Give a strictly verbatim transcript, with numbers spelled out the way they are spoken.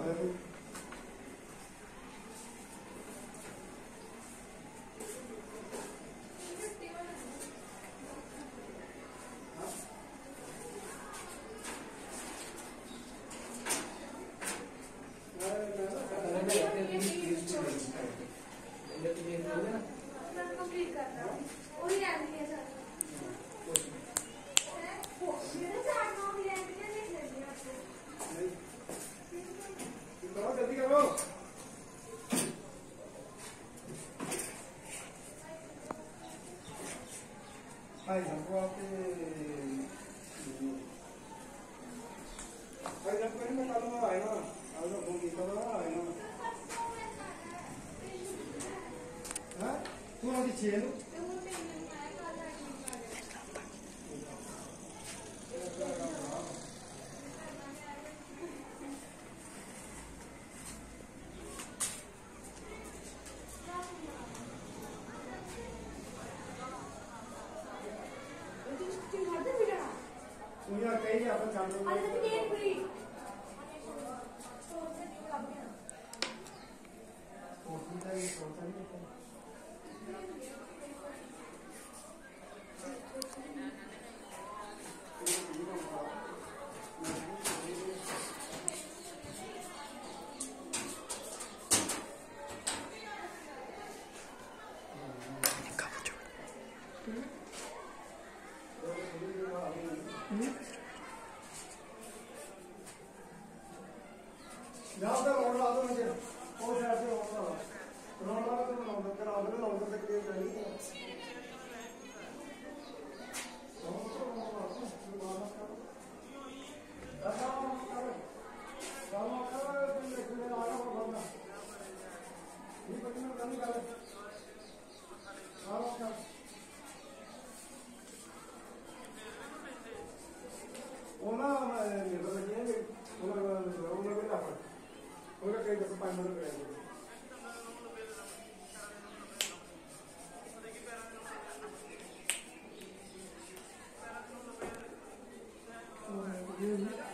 भाई हमको आपके भाई जब कहीं मैं कल में आएगा आज फोन किया था आएगा हाँ तू आज छेल उन्हें कहीं अपन चांदपुरी जाओ तो और ला दो मुझे और ऐसे होगा रोड लगा तो ना उधर करा उधर ना उधर तक ले जाइए वो ना निर्भर रखिए उनका कहीं दस पाँच मिनट रहेगा Oh, really?